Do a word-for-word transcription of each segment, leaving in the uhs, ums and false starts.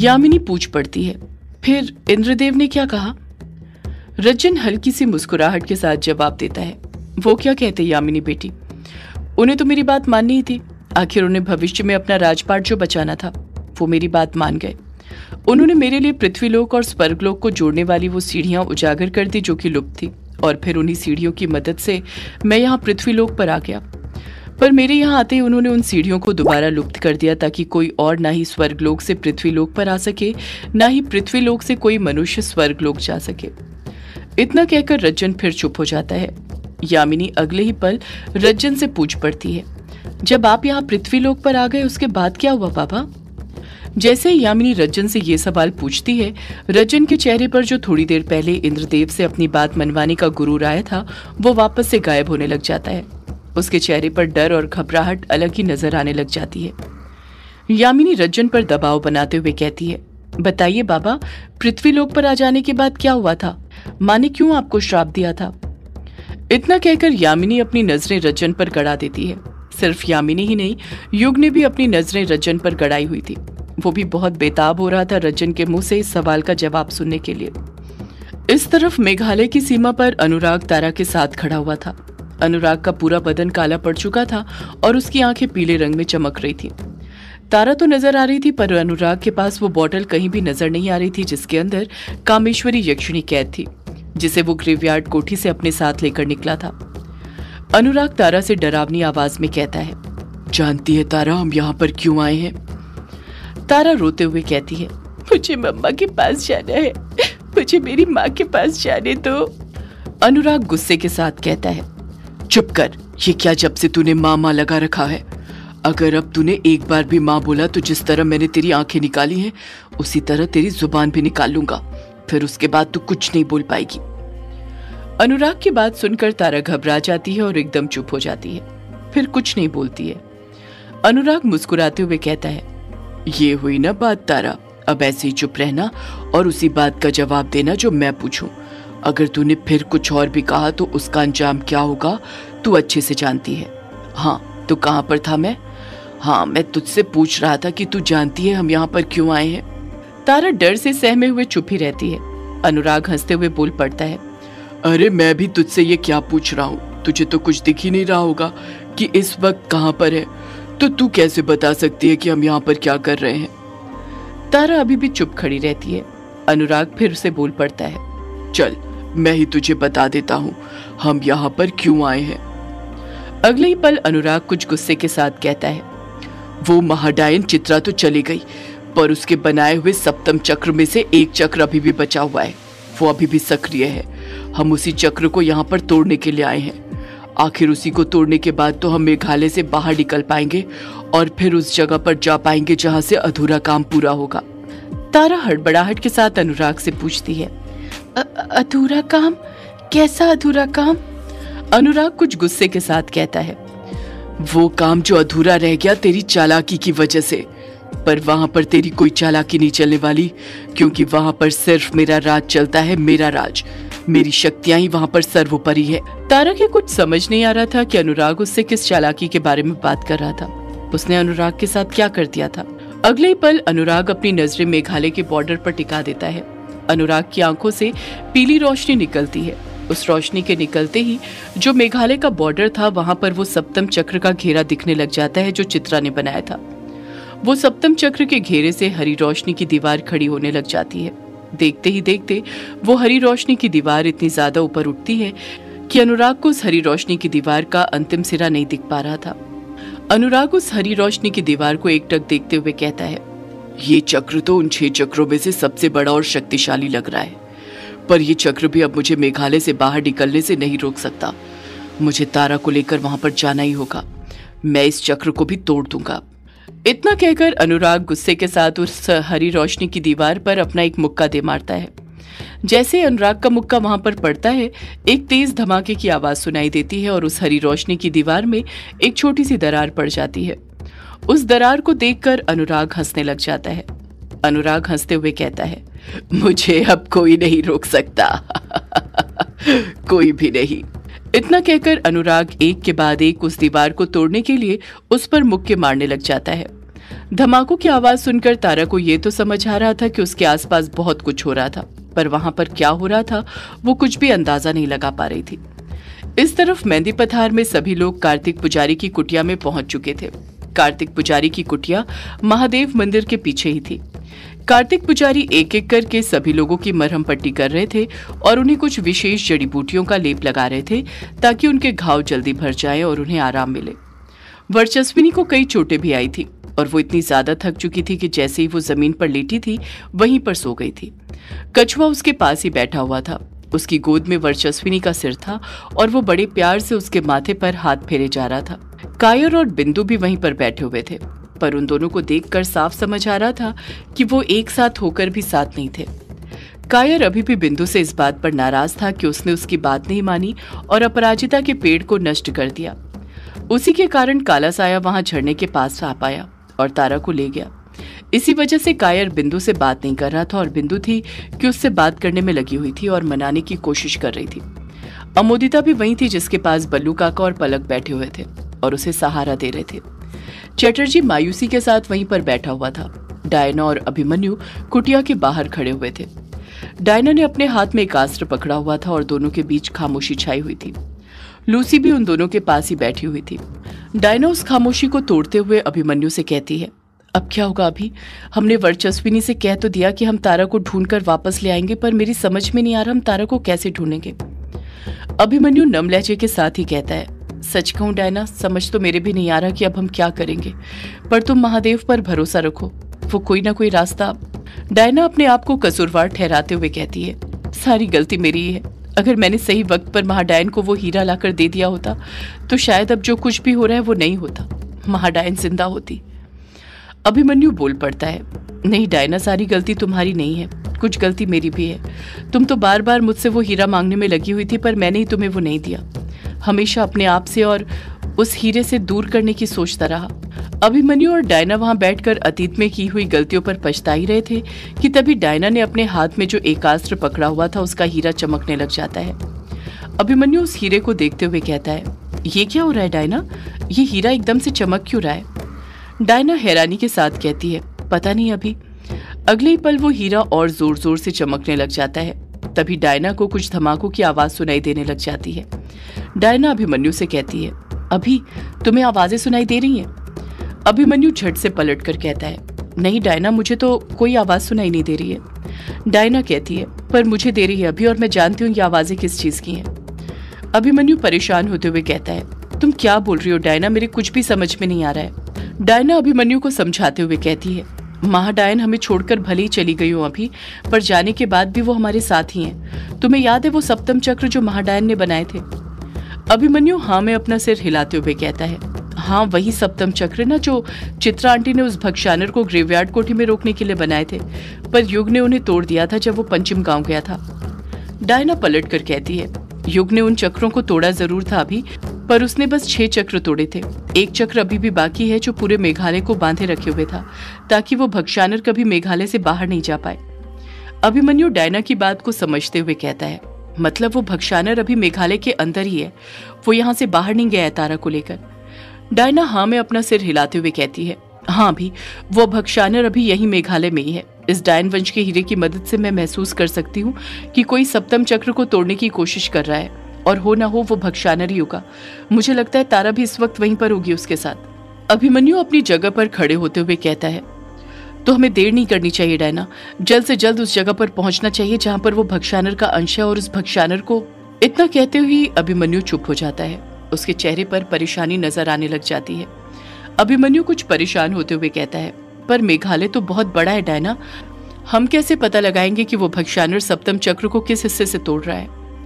यामिनी पूछ पड़ती है, फिर इंद्रदेव ने क्या कहा? रज्जन हल्की सी मुस्कुराहट के साथ जवाब देता है, वो क्या कहते यामिनी बेटी, उन्हें तो मेरी बात माननी ही थी। आखिर उन्हें भविष्य में अपना राजपाट जो बचाना था, वो मेरी बात मान गए। उन्होंने मेरे लिए पृथ्वीलोक और स्वर्गलोक को जोड़ने वाली वो सीढ़ियां उजागर कर दी जो कि लुप्त थी, और फिर उन्हीं सीढ़ियों की मदद से मैं यहाँ पृथ्वीलोक पर आ गया। पर मेरे यहाँ आते ही उन्होंने उन सीढ़ियों को दोबारा लुप्त कर दिया, ताकि कोई और ना ही स्वर्गलोक से पृथ्वीलोक पर आ सके, ना ही पृथ्वीलोक से कोई मनुष्य स्वर्गलोक जा सके। इतना कहकर रज्जन फिर चुप हो जाता है। यामिनी अगले ही पल रज्जन से पूछ पड़ती है, जब आप यहाँ पृथ्वीलोक पर आ गए उसके बाद क्या हुआ पापा? जैसे ही यामिनी रज्जन से ये सवाल पूछती है, रज्जन के चेहरे पर जो थोड़ी देर पहले इंद्रदेव से अपनी बात मनवाने का गुरूर आया था, वो वापस से गायब होने लग जाता है। उसके चेहरे पर डर और घबराहट अलग ही नजर आने लग जाती है। यामिनी रज्जन पर दबाव बनाते हुए कहती है, बताइए बाबा, पृथ्वीलोक पर आ जाने के बाद क्या हुआ था? माँ ने क्यों आपको श्राप दिया था? इतना कहकर यामिनी अपनी नजरें रज्जन पर गड़ा देती है। सिर्फ यामिनी ही नहीं, युग ने भी अपनी नजरें रज्जन पर गड़ाई हुई थी। वो भी बहुत बेताब हो रहा था रज्जन के मुंह से इस सवाल का जवाब सुनने के लिए। इस तरफ मेघालय की सीमा पर अनुराग तारा के साथ खड़ा हुआ था। अनुराग का पूरा बदन काला पड़ चुका था और उसकी आंखें पीले रंग में चमक रही थी। तारा तो नजर आ रही थी, पर अनुराग के पास वो बोतल कहीं भी नजर नहीं आ रही थी जिसके अंदर कामेश्वरी यक्षिणी कैद थी, जिसे वो ग्रेवयार्ड कोठी से अपने साथ लेकर निकला था। अनुराग तारा से डरावनी आवाज में कहता है, जानती है तारा, हम यहाँ पर क्यों आए हैं? तारा रोते हुए कहती है, मुझे मम्मा के पास जाना है, मुझे मेरी माँ के पास जाने दो। अनुराग गुस्से के साथ कहता है, चुप कर, ये क्या जब से तूने माँ माँ लगा रखा है? अगर अब तूने एक बार भी माँ बोला तो जिस तरह मैंने तेरी आंखें निकाली हैं, उसी तरह तेरी जुबान भी निकाल लूंगा, फिर उसके बाद तू कुछ नहीं बोल पाएगी। अनुराग की बात सुनकर तारा घबरा जाती है और एकदम चुप हो जाती है, फिर कुछ नहीं बोलती है। अनुराग मुस्कुराते हुए कहता है, ये हुई ना बात तारा, अब ऐसे ही चुप रहना और उसी बात का जवाब देना जो मैं पूछूं। अगर तूने फिर कुछ और भी कहा तो उसका अंजाम क्या होगा तू अच्छे से जानती है। हाँ, तो कहाँ पर था मैं? हाँ, मैं तुझसे पूछ रहा था कि तू जानती है हम यहाँ पर क्यों आए हैं? तारा डर से सहमे हुए चुप ही रहती है। अनुराग हंसते हुए बोल पड़ता है, अरे मैं भी तुझसे ये क्या पूछ रहा हूँ, तुझे तो कुछ दिख ही नहीं रहा होगा कि इस वक्त कहाँ पर है, तो तू कैसे बता सकती है कि हम यहाँ पर क्या कर रहे हैं? तारा अभी भी चुप खड़ी रहती है। अनुराग फिर से बोल पड़ता है, चल मैं ही तुझे बता देता हूँ हम यहाँ पर क्यों आए हैं। अगले ही पल अनुराग कुछ गुस्से के साथ कहता है, वो महाडायन चित्रा तो चली गई, पर उसके बनाए हुए सप्तम चक्र में से एक चक्र अभी भी बचा हुआ है, वो अभी भी सक्रिय है। हम उसी चक्र को यहाँ पर तोड़ने के लिए आए हैं। आखिर उसी को तोड़ने के बाद तो हम मेघालय से बाहर निकल पाएंगे और फिर उस जगह पर जा पाएंगे जहाँ से अधूरा काम पूरा होगा। तारा हड़बड़ाहट के साथ अनुराग से पूछती है, अधूरा काम? कैसा अधूरा काम? अनुराग कुछ गुस्से के साथ कहता है, वो काम जो अधूरा रह गया तेरी चालाकी की वजह से, पर वहां पर तेरी कोई चालाकी नहीं चलने वाली, क्योंकि वहां पर सिर्फ मेरा राज चलता है, मेरा राज, मेरी शक्तियां ही वहां पर सर्वोपरि है। तारा के कुछ समझ नहीं आ रहा था कि अनुराग उससे किस चालाकी के बारे में बात कर रहा था। उसने अनुराग के साथ क्या कर दिया था? अगले ही पल अनुराग अपनी नजरें मेघालय के बॉर्डर पर टिका देता है। अनुराग की आंखों से पीली रोशनी निकलती है। उस रोशनी के निकलते ही जो मेघालय का बॉर्डर था, वहां पर वो सप्तम चक्र का घेरा दिखने लग जाता है जो चित्रा ने बनाया था। वो सप्तम चक्र के घेरे से हरी रोशनी की दीवार खड़ी होने लग जाती है। देखते ही देखते वो हरी रोशनी की दीवार इतनी ज्यादा ऊपर उठती है कि अनुराग को उस हरी रोशनी की दीवार का अंतिम सिरा नहीं दिख पा रहा था। अनुराग उस हरी रोशनी की दीवार को एकटक देखते हुए कहता है, ये चक्र तो उन छह चक्रों में से सबसे बड़ा और शक्तिशाली लग रहा है, पर ये चक्र भी अब मुझे मेघालय से बाहर निकलने से नहीं रोक सकता। मुझे तारा को लेकर वहां पर जाना ही होगा। मैं इस चक्र को भी तोड़ दूंगा। इतना कहकर अनुराग गुस्से के साथ उस हरी रोशनी की दीवार पर अपना एक मुक्का दे मारता है। जैसे अनुराग का मुक्का वहां पर पड़ता है, एक तेज धमाके की आवाज सुनाई देती है और उस हरी रोशनी की दीवार में एक छोटी सी दरार पड़ जाती है। उस दरार को देखकर अनुराग हंसने लग जाता है। अनुराग हंसते हुए कहता है, मुझे अब कोई नहीं रोक सकता। कोई भी नहीं। इतना कहकर अनुराग एक के बाद एक उस दीवार को तोड़ने के लिए उस पर मुक्के मारने लग जाता है। धमाकों की आवाज सुनकर तारा को ये तो समझ आ रहा था कि उसके आसपास बहुत कुछ हो रहा था, पर वहां पर क्या हो रहा था वो कुछ भी अंदाजा नहीं लगा पा रही थी। इस तरफ मेहंदी पथार में सभी लोग कार्तिक पुजारी की कुटिया में पहुंच चुके थे। कार्तिक पुजारी की कुटिया महादेव मंदिर के पीछे ही थी। कार्तिक पुजारी एक एक करके सभी लोगों की मरहम पट्टी कर रहे थे और उन्हें कुछ विशेष जड़ी बूटियों का लेप लगा रहे थे ताकि उनके घाव जल्दी भर जाए और उन्हें आराम मिले। वर्चस्विनी को कई चोटें भी आई थी और वो इतनी ज्यादा थक चुकी थी कि जैसे ही वो जमीन पर लेटी थी वहीं पर सो गई थी। कछुआ उसके पास ही बैठा हुआ था। उसकी गोद में वर्चस्विनी का सिर था और वो बड़े प्यार से उसके माथे पर हाथ फेरे जा रहा था। कायर और बिंदु भी वहीं पर बैठे हुए थे, पर उन दोनों को देखकर साफ समझ आ रहा था कि वो एक साथ होकर भी साथ नहीं थे। कायर अभी भी बिंदु से इस बात पर नाराज था कि उसने उसकी बात नहीं मानी और अपराजिता के पेड़ को नष्ट कर दिया। उसी के कारण काला साया वहां झरने के पास आ पाया और तारा को ले गया। इसी वजह से कायर बिंदु से बात नहीं कर रहा था और बिंदु थी कि उससे बात करने में लगी हुई थी और मनाने की कोशिश कर रही थी। अमोदिता भी वहीं थी जिसके पास बल्लू काका और पलक बैठे हुए थे और उसे सहारा दे रहे थे। चटर्जी मायूसी के साथ वहीं पर बैठा हुआ था। डायना और अभिमन्यु कुटिया के बाहर खड़े हुए थे। डायना ने अपने हाथ में एक अस्त्र पकड़ा हुआ था और दोनों के बीच खामोशी छाई हुई थी। लूसी भी उन दोनों के पास ही बैठी हुई थी। डायना उस खामोशी को तोड़ते हुए अभिमन्यु से कहती है, अब क्या होगा अभी? हमने वर्चस्विनी से कह तो दिया कि हम तारा को ढूंढकर वापस ले आएंगे, पर मेरी समझ में नहीं आ रहा हम तारा को कैसे ढूंढेंगे। अभिमन्यु नम लहजे के साथ ही कहता है, सच कहूं डायना, समझ तो मेरे भी नहीं आ रहा कि अब हम क्या करेंगे, पर तुम महादेव पर भरोसा रखो, वो कोई ना कोई रास्ता। डायना अपने आप को कसूरवार ठहराते हुए कहती है, सारी गलती मेरी ही है। अगर मैंने सही वक्त पर महाडायन को वो हीरा लाकर दे दिया होता तो शायद अब जो कुछ भी हो रहा है वो नहीं होता, महाडायन जिंदा होती। अभिमन्यु बोल पड़ता है, नहीं डायना, सारी गलती तुम्हारी नहीं है, कुछ गलती मेरी भी है। तुम तो बार बार मुझसे वो हीरा मांगने में लगी हुई थी, पर मैंने ही तुम्हें वो नहीं दिया। हमेशा अपने आप से और उस हीरे से दूर करने की सोचता रहा। अभिमन्यु और डायना वहां बैठकर अतीत में की हुई गलतियों पर पछता ही रहे थे कि तभी डायना ने अपने हाथ में जो एकास्त्र पकड़ा हुआ था उसका हीरा चमकने लग जाता है। अभिमन्यु उस हीरे को देखते हुए कहता है, ये क्या हो रहा है डायना? ये हीरा एकदम से चमक क्यों रहा है? डायना हैरानी के साथ कहती है, पता नहीं अभी। अगले ही पल वो हीरा और जोर जोर से चमकने लग जाता है। तभी डायना को कुछ धमाकों की आवाज सुनाई देने लग जाती है। डायना अभिमन्यु से कहती है, अभी तुम्हें आवाजें सुनाई दे रही हैं? अभिमन्यु झट से पलट कर कहता है, नहीं डायना, मुझे तो कोई आवाज सुनाई नहीं दे रही है। डायना कहती है, पर मुझे दे रही है अभी, और मैं जानती हूँ ये आवाजें किस चीज की हैं। अभिमन्यु परेशान होते हुए कहता है, तुम क्या बोल रही हो डायना? मेरे कुछ भी समझ में नहीं आ रहा है। डायना अभिमन्यु को समझाते हुए कहती है, महाडायन हमें छोड़कर भले ही चली गई हो अभी, पर जाने के बाद भी वो हमारे साथ ही हैं। तुम्हें याद है वो सप्तम चक्र जो महाडायन ने बनाए थे? अभिमन्यु हाँ में अपना सिर हिलाते हुए कहता है, हाँ वही सप्तम चक्र ना जो चित्रा आंटी ने उस भक्षानर को ग्रेवयार्ड कोठी में रोकने के लिए बनाए थे, पर युग ने उन्हें तोड़ दिया था जब वो पंचम गांव गया था। डायना पलट कर कहती है, युग ने उन चक्रों को तोड़ा जरूर था अभी, पर उसने बस छह चक्र तोड़े थे। एक चक्र अभी भी बाकी है जो पूरे मेघालय को बांधे रखे हुए था ताकि वो भक्षानर कभी मेघालय से बाहर नहीं जा पाए। अभिमन्यु डायना की बात को समझते हुए कहता है, मतलब वो भक्षानर अभी मेघालय के अंदर ही है, वो यहाँ से बाहर नहीं गया है तारा को लेकर। डायना हाँ में अपना सिर हिलाते हुए कहती है, हाँ भी वो भक्षानर अभी यही मेघालय में ही है। इस डायन वंश के हीरे की मदद से मैं महसूस कर सकती हूँ कि कोई सप्तम चक्र को तोड़ने की कोशिश कर रहा है, और हो ना हो वो भक्षानर ही होगा। मुझे लगता है तारा भी इस वक्त वहीं पर होगी उसके साथ। अभिमन्यु अपनी जगह पर खड़े होते हुए कहता है, तो हमें देर नहीं करनी चाहिए डायना, जल्द से जल्द उस जगह पर पहुंचना चाहिए जहां पर वो भक्षानर का अंश है, और उस भक्षानर को। इतना कहते हुए अभिमन्यु चुप हो जाता है। उसके चेहरे पर परेशानी नजर आने लग जाती है। अभिमन्यु कुछ परेशान होते हुए कहता है, पर मेघालय तो बहुत बड़ा है डायना, हम कैसे पता लगाएंगे कि वो भक्षानर सप्तम चक्र को किस हिस्से से तोड़ रहा है?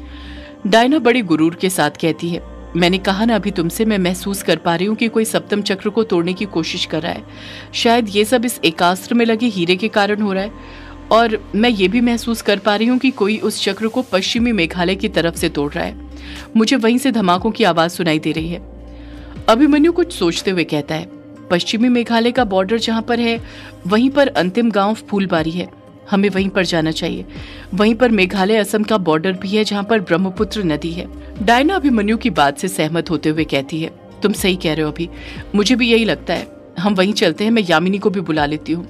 डायना बड़ी गुरूर के साथ कहती है, मैंने कहा ना अभी तुमसे, मैं महसूस कर पा रही हूँ कि कोई सप्तम चक्र को तोड़ने की कोशिश कर रहा है। शायद ये सब इस एकास्त्र में लगे हीरे के कारण हो रहा है, और मैं ये भी महसूस कर पा रही हूँ कि कोई उस चक्र को पश्चिमी मेघालय की तरफ से तोड़ रहा है। मुझे वहीं से धमाकों की आवाज सुनाई दे रही है। अभिमन्यु कुछ सोचते हुए कहता है, पश्चिमी मेघालय का बॉर्डर जहाँ पर है वहीं पर अंतिम गांव फूलबारी है, हमें वहीं पर जाना चाहिए। वहीं पर मेघालय असम का बॉर्डर भी है जहाँ पर ब्रह्मपुत्र नदी है। डायना अभिमन्यु की बात से सहमत होते हुए कहती है, तुम सही कह रहे हो अभी, मुझे भी यही लगता है। हम वहीं चलते हैं, मैं यामिनी को भी बुला लेती हूँ।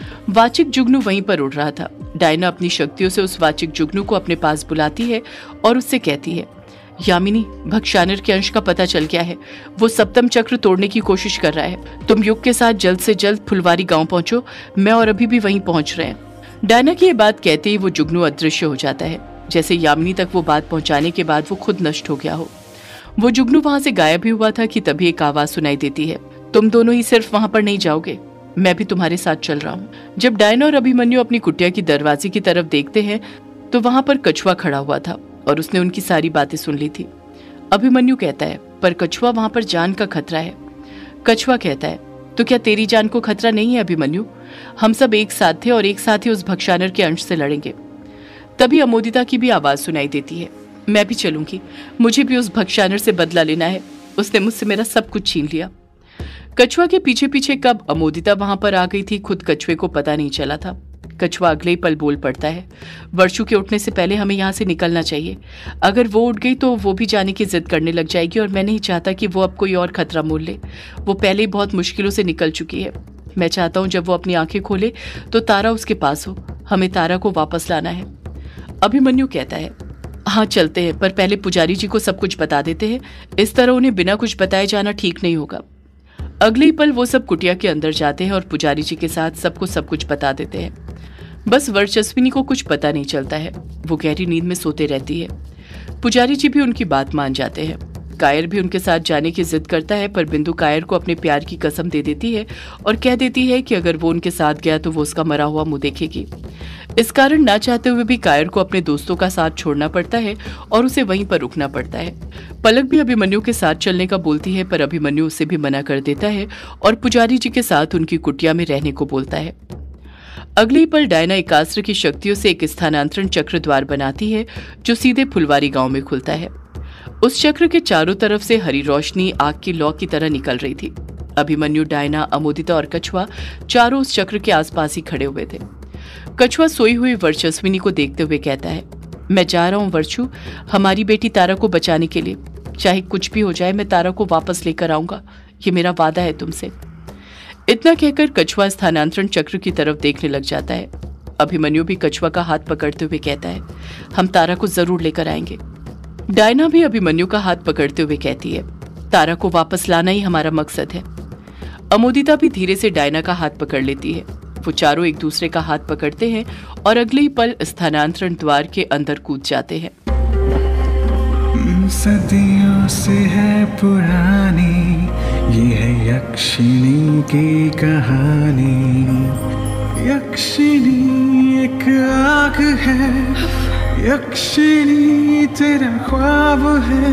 वाचिक जुगनू वहीं पर उड़ रहा था। डायना अपनी शक्तियों से उस वाचिक जुगनू को अपने पास बुलाती है और उससे कहती है, यामिनी, भक्षानर के अंश का पता चल गया है। वो सप्तम चक्र तोड़ने की कोशिश कर रहा है। तुम युग के साथ जल्द से जल्द फुलवारी गांव पहुंचो। मैं और अभी भी वहीं पहुंच रहे हैं। डायना की ये बात कहते ही वो जुगनू अदृश्य हो जाता है, जैसे यामिनी तक वो बात पहुंचाने के बाद वो खुद नष्ट हो गया हो। वो जुगनू वहां से गायब ही हुआ था कि तभी एक आवाज सुनाई देती है, तुम दोनों ही सिर्फ वहां पर नहीं जाओगे, मैं भी तुम्हारे साथ चल रहा हूँ। जब डायना और अभिमन्यु अपनी कुटिया की दरवाजे की तरफ देखते हैं तो वहां पर कछुआ खड़ा हुआ था और उसने उनकी सारी बातें सुन ली थी। अभिमन्यु कहता है, पर कछुआ, वहां पर जान का खतरा है। कछुआ कहता है, तो क्या तेरी जान को खतरा नहीं है अभिमन्यु? हम सब एक साथ थे और एक साथ ही उस भक्षानर के अंश से लड़ेंगे। तभी अमोदिता की भी आवाज सुनाई देती है, मैं भी चलूंगी, मुझे भी उस भक्षानर से बदला लेना है। उसने मुझसे मेरा सब कुछ छीन लिया। कछुआ के पीछे पीछे कब अमोदिता वहां पर आ गई थी, खुद कछुए को पता नहीं चला था। कछुआ अगले ही पल बोल पड़ता है, वर्षु के उठने से पहले हमें यहाँ से निकलना चाहिए। अगर वो उठ गई तो वो भी जाने की जिद करने लग जाएगी और मैं नहीं चाहता कि वो अब कोई और खतरा मोल ले। वो पहले ही बहुत मुश्किलों से निकल चुकी है। मैं चाहता हूँ जब वो अपनी आंखें खोले तो तारा उसके पास हो। हमें तारा को वापस लाना है। अभिमन्यु कहता है, हाँ चलते हैं, पर पहले पुजारी जी को सब कुछ बता देते हैं। इस तरह उन्हें बिना कुछ बताए जाना ठीक नहीं होगा। अगले ही पल वो सब कुटिया के अंदर जाते हैं और पुजारी जी के साथ सबको सब कुछ बता देते हैं। बस वर्चस्विनी को कुछ पता नहीं चलता है, वो गहरी नींद में सोते रहती है। पुजारी जी भी उनकी बात मान जाते हैं। कायर भी उनके साथ जाने की जिद करता है, पर बिंदु कायर को अपने प्यार की कसम दे देती है और कह देती है कि अगर वो उनके साथ गया तो वो उसका मरा हुआ मुंह देखेगी। इस कारण ना चाहते हुए भी कायर को अपने दोस्तों का साथ छोड़ना पड़ता है और उसे वहीं पर रुकना पड़ता है। पलक भी अभिमन्यु के साथ चलने का बोलती है, पर अभिमन्यु उसे भी मना कर देता है और पुजारी जी के साथ उनकी कुटिया में रहने को बोलता है। अगले ही पल डायना एकास्त्र की शक्तियों से एक स्थानांतरण चक्र द्वार बनाती है जो सीधे फुलवारी गांव में खुलता है। उस चक्र के चारों तरफ से हरी रोशनी आग की लौ की तरह निकल रही थी। अभिमन्यु, डायना, अमोदिता और कछुआ चारों उस चक्र के आसपास ही खड़े हुए थे। कछुआ सोई हुई वर्चस्विनी को देखते हुए कहता है, मैं जा रहा हूँ वर्षु, हमारी बेटी तारा को बचाने के लिए। चाहे कुछ भी हो जाए, मैं तारा को वापस लेकर आऊंगा, ये मेरा वादा है तुमसे। इतना कहकर कछुआ स्थानांतरण चक्र की तरफ देखने लग जाता है। अभिमन्यु भी कछुआ का हाथ पकड़ते हुए कहता है, हम तारा को जरूर लेकर आएंगे। डायना भी अभिमन्यु का हाथ पकड़ते हुए कहती है, तारा को वापस लाना ही हमारा मकसद है। अमोदिता भी धीरे से डायना का हाथ पकड़ लेती है। वो चारों एक दूसरे का हाथ पकड़ते हैं और अगले ही पल स्थानांतरण द्वार के अंदर कूद जाते हैं। सदियों से है पुरानी ये है यक्षिणी की कहानी। यक्षिणी एक आग है, यक्षिणी तेरा ख्वाब है,